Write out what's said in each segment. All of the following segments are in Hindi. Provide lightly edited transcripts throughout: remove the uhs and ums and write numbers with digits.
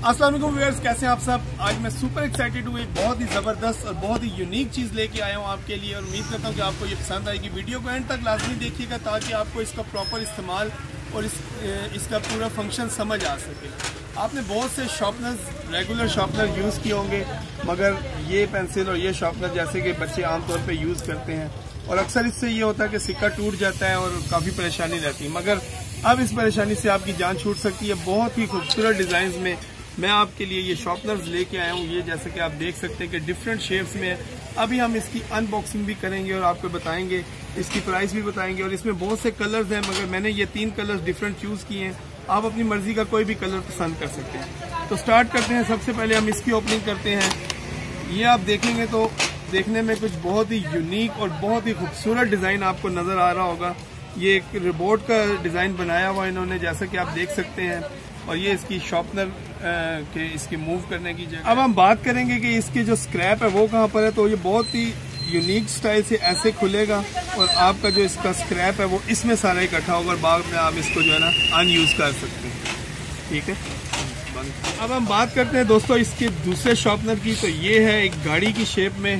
अस्सलाम वालेकुम व्यूअर्स, कैसे हैं आप सब। आज मैं सुपर एक्साइटेड हूँ, एक बहुत ही ज़बरदस्त और बहुत ही यूनिक चीज़ लेके आया हूँ आपके लिए और उम्मीद करता हूँ कि आपको ये पसंद आएगी। वीडियो को एंड तक लाजमी देखिएगा ताकि आपको इसका प्रॉपर इस्तेमाल और इसका पूरा फंक्शन समझ आ सके। आपने बहुत से शार्पनर्स, रेगुलर शार्पनर यूज़ किए होंगे, मगर ये पेंसिल और ये शार्पनर जैसे कि बच्चे आमतौर पर यूज़ करते हैं और अक्सर इससे ये होता है कि सिक्का टूट जाता है और काफ़ी परेशानी रहती है, मगर अब इस परेशानी से आपकी जान छूट सकती है। बहुत ही खूबसूरत डिज़ाइन में मैं आपके लिए ये शार्पनर्स लेके आया हूँ। ये जैसे कि आप देख सकते हैं कि डिफरेंट शेप्स में है। अभी हम इसकी अनबॉक्सिंग भी करेंगे और आपको बताएंगे, इसकी प्राइस भी बताएंगे। और इसमें बहुत से कलर्स हैं, मगर मैंने ये 3 कलर्स डिफरेंट चूज़ किए हैं। आप अपनी मर्जी का कोई भी कलर पसंद कर सकते हैं। तो स्टार्ट करते हैं। सबसे पहले हम इसकी ओपनिंग करते हैं। ये आप देखेंगे तो देखने में कुछ बहुत ही यूनिक और बहुत ही खूबसूरत डिज़ाइन आपको नज़र आ रहा होगा। ये एक रोबोट का डिज़ाइन बनाया हुआ इन्होंने, जैसा कि आप देख सकते हैं। और ये इसकी शार्पनर के इसकी मूव करने की जगह। अब हम बात करेंगे कि इसके जो स्क्रैप है वो कहाँ पर है। तो ये बहुत ही यूनिक स्टाइल से ऐसे खुलेगा और आपका जो इसका स्क्रैप है वो इसमें सारा इकट्ठा होगा और बाद में आप इसको जो है ना अनयूज कर सकते हैं। ठीक है, अब हम बात करते हैं दोस्तों इसके दूसरे शार्पनर की। तो ये है एक गाड़ी की शेप में,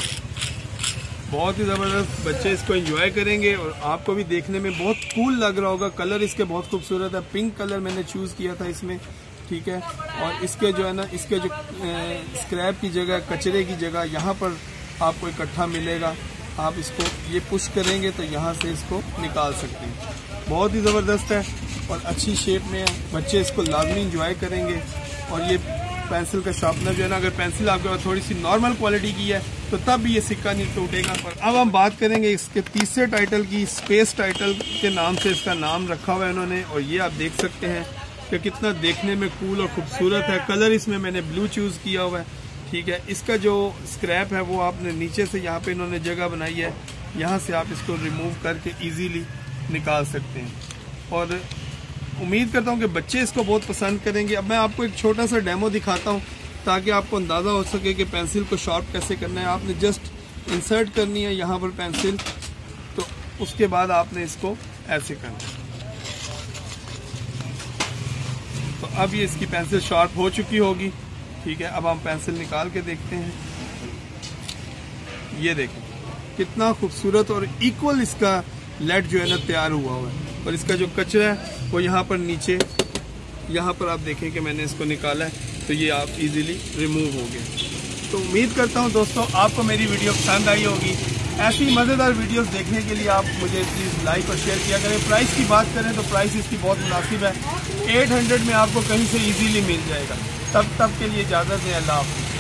बहुत ही ज़बरदस्त। बच्चे इसको एंजॉय करेंगे और आपको भी देखने में बहुत कूल लग रहा होगा। कलर इसके बहुत खूबसूरत है, पिंक कलर मैंने चूज़ किया था इसमें। ठीक है, और इसके जो है ना, इसके जो स्क्रैप की जगह, कचरे की जगह यहाँ पर आपको इकट्ठा मिलेगा। आप इसको ये पुश करेंगे तो यहाँ से इसको निकाल सकते हैं। बहुत ही ज़बरदस्त है और अच्छी शेप में है। बच्चे इसको लाजमी इंजॉय करेंगे। और ये पेंसिल का शार्पनर जो है ना, अगर पेंसिल आपके पास थोड़ी सी नॉर्मल क्वालिटी की है तो तब भी ये सिक्का नहीं टूटेगा। पर अब हम बात करेंगे इसके तीसरे टाइटल की। स्पेस टाइटल के नाम से इसका नाम रखा हुआ है इन्होंने। और ये आप देख सकते हैं कि कितना देखने में कूल और खूबसूरत है। कलर इसमें मैंने ब्लू चूज़ किया हुआ है। ठीक है, इसका जो स्क्रैप है वो आपने नीचे से यहाँ पे इन्होंने जगह बनाई है, यहाँ से आप इसको रिमूव करके इजीली निकाल सकते हैं। और उम्मीद करता हूँ कि बच्चे इसको बहुत पसंद करेंगे। अब मैं आपको एक छोटा सा डेमो दिखाता हूँ ताकि आपको अंदाज़ा हो सके कि पेंसिल को शार्प कैसे करना है। आपने जस्ट इंसर्ट करनी है यहाँ पर पेंसिल, तो उसके बाद आपने इसको ऐसे करना है। तो अब ये इसकी पेंसिल शार्प हो चुकी होगी। ठीक है, अब हम पेंसिल निकाल के देखते हैं। ये देखें कितना खूबसूरत और इक्वल इसका लेड जो है ना तैयार हुआ है। और इसका जो कचरा है वो यहाँ पर नीचे, यहाँ पर आप देखें कि मैंने इसको निकाला है, तो ये आप इजीली रिमूव हो गया। तो उम्मीद करता हूँ दोस्तों आपको मेरी वीडियो पसंद आई होगी। ऐसी मज़ेदार वीडियोस देखने के लिए आप मुझे प्लीज़ लाइक और शेयर किया करें। प्राइस की बात करें तो प्राइस इसकी बहुत मुनासिब है। 800 में आपको कहीं से इजीली मिल जाएगा। तब के लिए इजाज़त है। अल्लाह हाफ़िज़।